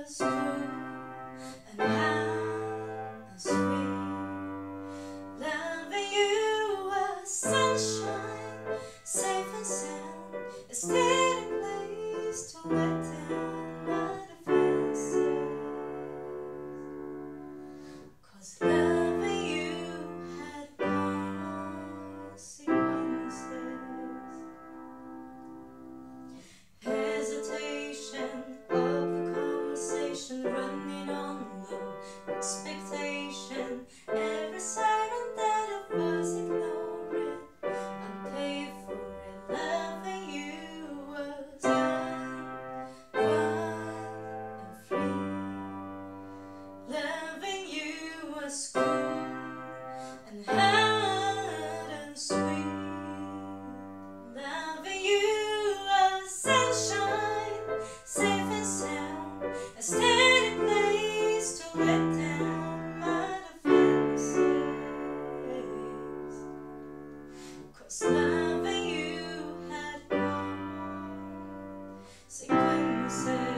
was cool and hot and sweet. Loving you was sunshine, safe and sound, a steady place to let down my defenses. 'Cause loving you had consequences. Hesitation of the conversation, running on low expectation. Every siren that I was ignoring, I'm paying for it. Loving you was unwild and free. Loving you was cool and hot and sweet. Loving you was sunshine, safe and sound, a steady place to let down my defenses. 'Cause loving you had consequences.